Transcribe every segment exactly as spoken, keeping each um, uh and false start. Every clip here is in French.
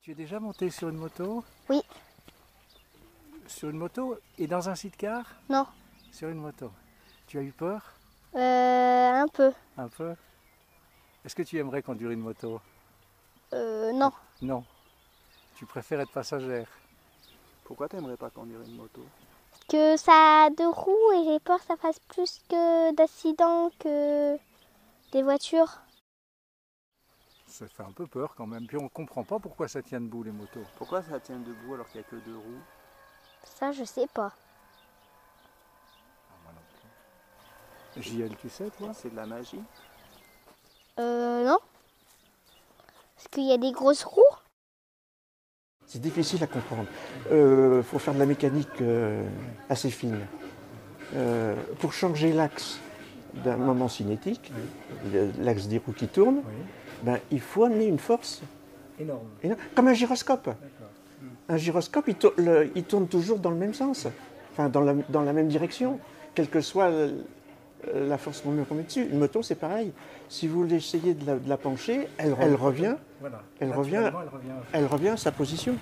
Tu es déjà monté sur une moto? Oui. Sur une moto et dans un sidecar? Non. Sur une moto. Tu as eu peur? Euh, un peu. Un peu? Est-ce que tu aimerais conduire une moto? Euh, non. Non. Tu préfères être passagère? Pourquoi tu n'aimerais pas conduire une moto? Que ça a deux roues et j'ai peur que ça fasse plus que d'accidents que des voitures. Ça fait un peu peur quand même. Puis on ne comprend pas pourquoi ça tient debout les motos. Pourquoi ça tient debout alors qu'il n'y a que deux roues? Ça, je sais pas. Ah, moi non plus. J L, tu sais toi? C'est de la magie? Euh, non. Parce qu'il y a des grosses roues. C'est difficile à comprendre. Il euh, faut faire de la mécanique euh, assez fine. Euh, pour changer l'axe d'un moment cinétique, oui. l'axe des roues qui tourne, oui. ben, il faut amener une force énorme. énorme. Comme un gyroscope. Un gyroscope, il, tourne, le, il tourne toujours dans le même sens, enfin dans la, dans la même direction, quelle que soit le, la force qu'on met dessus. Une moto, c'est pareil. Si vous voulez essayer de la, de la pencher, elle, elle revient, voilà. elle, revient elle, revient, elle revient à sa position.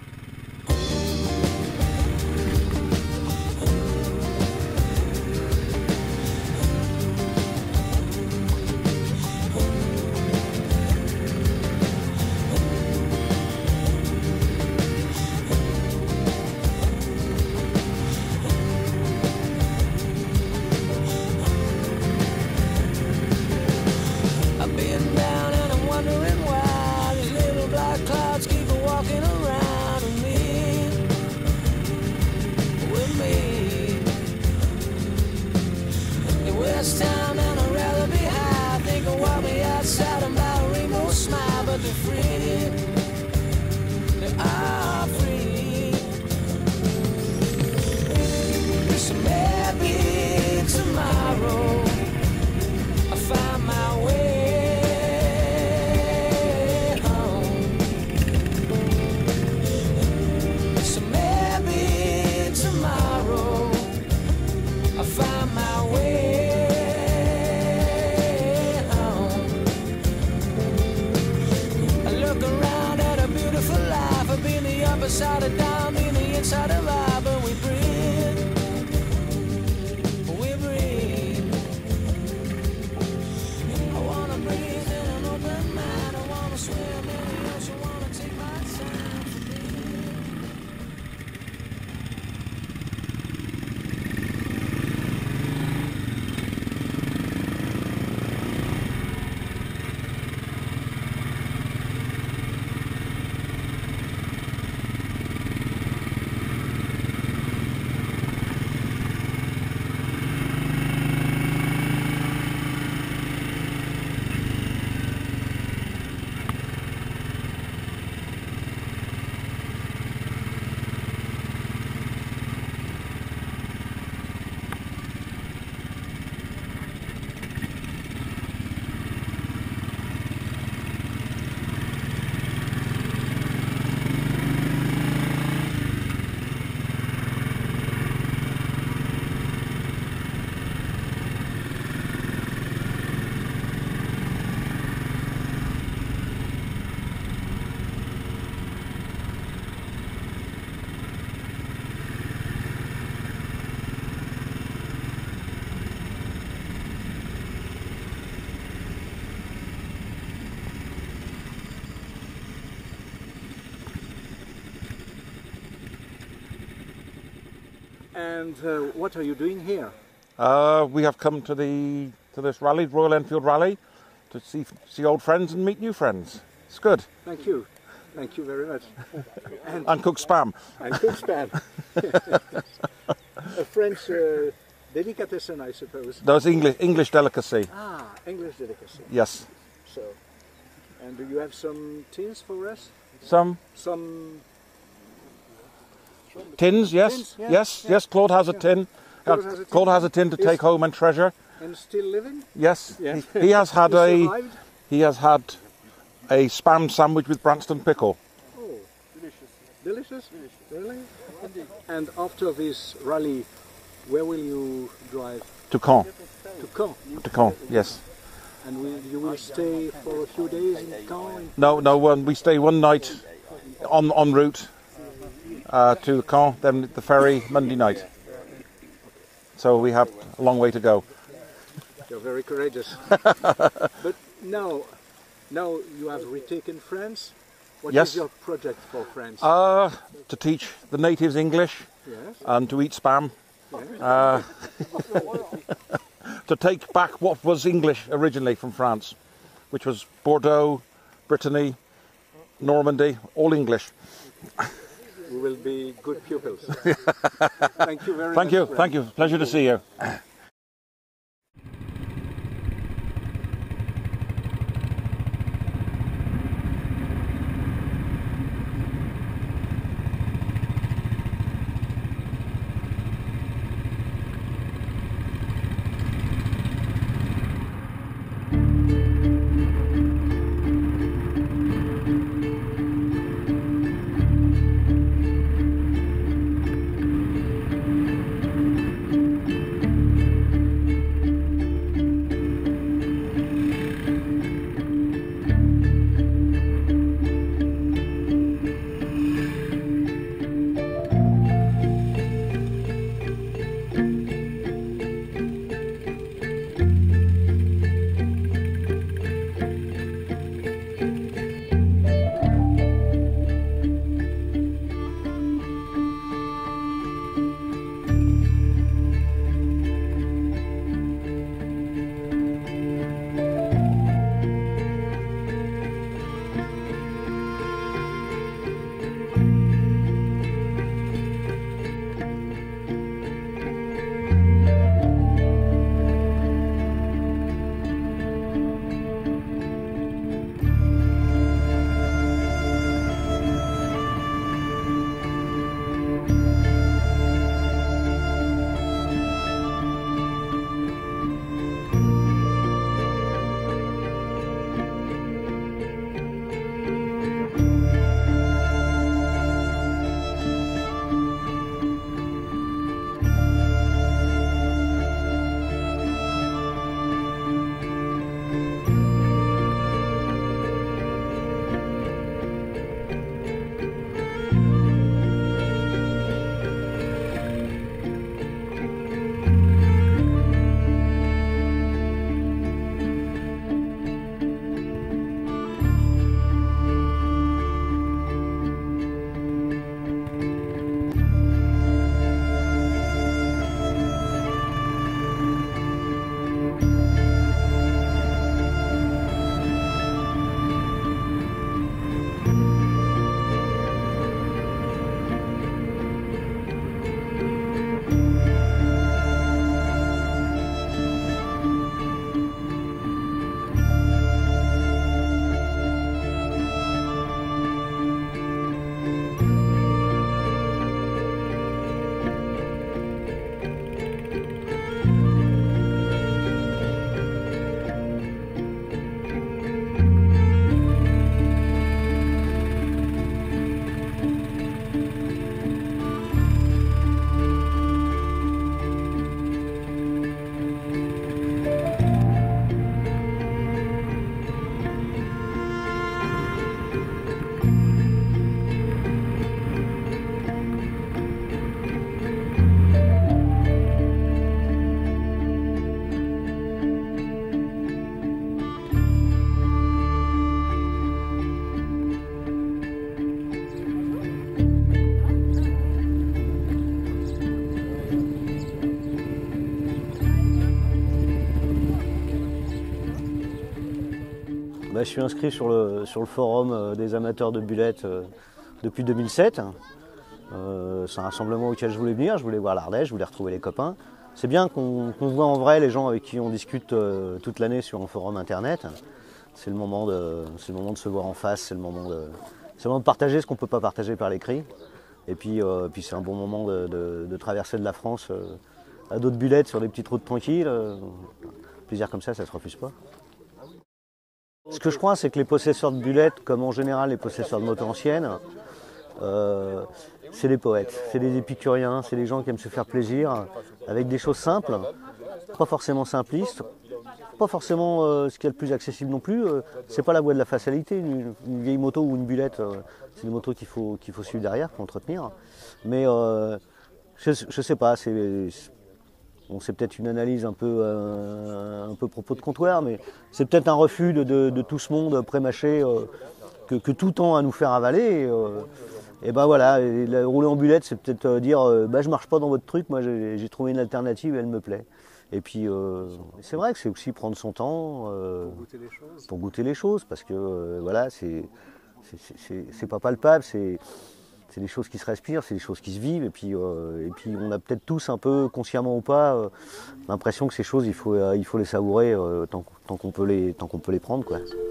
Side of down in the inside of life, but we breathe, we breathe. I wanna breathe in an open mind. I wanna swim in the ocean, wanna take my time to breathe. And uh, what are you doing here? Uh, we have come to the to this rally, Royal Enfield Rally, to see see old friends and meet new friends. It's good. Thank you, thank you very much. And, and cook spam. And cook spam. A French uh, delicatessen, I suppose. Those English English delicacy. Ah, English delicacy. Yes. So, and do you have some tins for us? Some. Some. Tins, yes, tins, yeah, yes, yeah. yes. Claude has a yeah. tin. Claude, uh, has a tin. Claude has a tin to Is take home and treasure. And still living? Yes, Yeah. he, he has had he a survived? he has had a spam sandwich with Branston pickle. Oh, delicious! Delicious, really? And after this rally, where will you drive? To Caen. To Caen. To Caen, yes. And will, you will stay for a few days in Caen? No, no. Um, we stay one night on en route uh, to Caen, then the ferry Monday night. So we have a long way to go. You're very courageous. But now, now you have retaken France. What Yes. is your project for France? Uh, to teach the natives English yes. and to eat spam. yes. Uh, to take back what was English originally from France, which was Bordeaux, Brittany, Normandy, all English. We will be good pupils. Thank you very Thank much. you, friend. thank you. Pleasure to see you. Bah, je suis inscrit sur le, sur le forum des amateurs de bulettes euh, depuis deux mille sept. Euh, c'est un rassemblement auquel je voulais venir, je voulais voir l'Ardèche, je voulais retrouver les copains. C'est bien qu'on qu'on voit en vrai les gens avec qui on discute euh, toute l'année sur un forum internet. C'est le moment de, c'est le moment de se voir en face, c'est le moment de, c'est le moment de partager ce qu'on ne peut pas partager par l'écrit. Et puis, euh, puis c'est un bon moment de, de, de traverser de la France euh, à d'autres bulettes sur des petites routes tranquilles. Euh, plaisir comme ça, ça ne se refuse pas. Ce que je crois, c'est que les possesseurs de bulettes, comme en général les possesseurs de motos anciennes, euh, c'est des poètes, c'est des épicuriens, c'est des gens qui aiment se faire plaisir avec des choses simples, pas forcément simplistes, pas forcément euh, ce qu'il y a de plus accessible non plus. Euh, c'est pas la voie de la facilité. Une, une vieille moto ou une bulette, euh, c'est des motos qu'il faut, qu'il faut suivre derrière, qu'il faut entretenir. Mais euh, je, je sais pas, c'est, bon, c'est peut-être une analyse un peu, euh, un peu propos de comptoir, mais c'est peut-être un refus de, de, de tout ce monde pré-mâché euh, que, que tout tend à nous faire avaler. Et, euh, et ben voilà, et la, rouler en bulette, c'est peut-être euh, dire euh, bah, je marche pas dans votre truc, moi j'ai, j'ai trouvé une alternative et elle me plaît. Et puis euh, c'est vrai que c'est aussi prendre son temps euh, Pour goûter les choses. pour goûter les choses, parce que euh, voilà, c'est, c'est, c'est, c'est pas palpable, c'est, c'est des choses qui se respirent, c'est des choses qui se vivent, et puis, euh, et puis on a peut-être tous un peu, consciemment ou pas, euh, l'impression que ces choses, il faut, euh, il faut les savourer euh, tant, tant qu'on peut les, tant qu'on peut les prendre, quoi.